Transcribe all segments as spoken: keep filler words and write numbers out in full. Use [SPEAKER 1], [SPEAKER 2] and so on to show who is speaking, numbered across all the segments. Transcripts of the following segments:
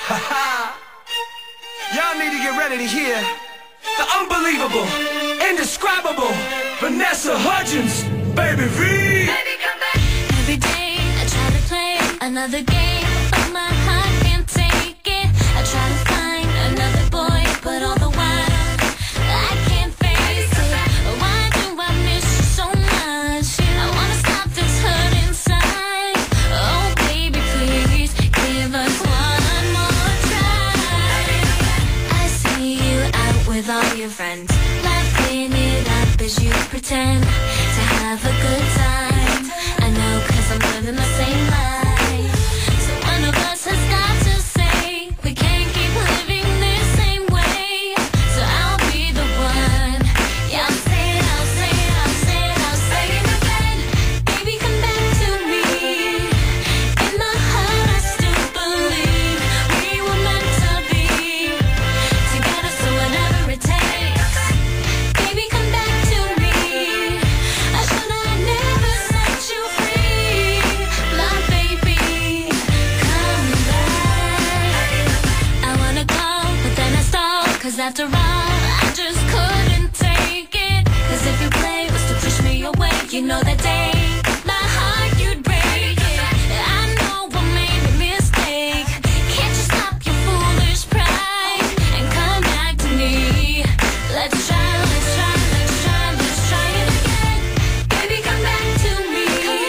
[SPEAKER 1] Ha-ha! Y'all need to get ready to hear the unbelievable, indescribable Vanessa Hudgens, baby V.
[SPEAKER 2] Baby, come back. Every day I try to play another game, but my heart can't take it. I try to find another boy, but all the while I can't face it. Why do I miss you so much? I wanna stop this hurt inside. Oh baby, please give us one more try. I see you out with all your friends, laughing it up as you pretend to have a good time. I know, cause I'm living the same life. So one of us has got to say we can't keep living this same way. So I'll be the one. Yeah, I'll say it, I'll say it, I'll say it, I'll say it again. Baby, come back to me. In my heart I still believe we were meant to be together, so whatever it takes. Baby, come back to me. I should have never set you free. My baby, come back. I wanna go, but then I stall, cause after all, I just couldn't take it. Cause if your play was to push me away, you know that day my heart you'd break it. I know I made a mistake. Can't you stop your foolish pride and come back to me? Let's try, let's try, let's try, let's try it again. Baby, come back to me.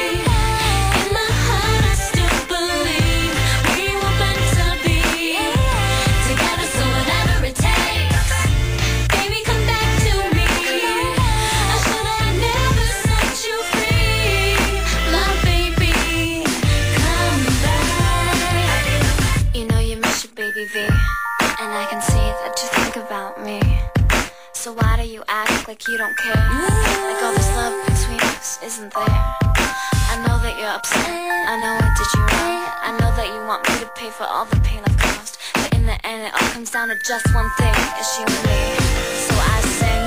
[SPEAKER 2] In my heart I still believe we were meant to be together, so whatever it takes. Baby, come back to me. I should have never set you free. My baby, come back. You know you miss your baby V, and I can see that you think about me. So why do you act like you don't care? Like all this love between us isn't there. I know that you're upset, I know I did you wrong. I know that you want me to pay for all the pain I've caused, but in the end it all comes down to just one thing, it's you and me. So I say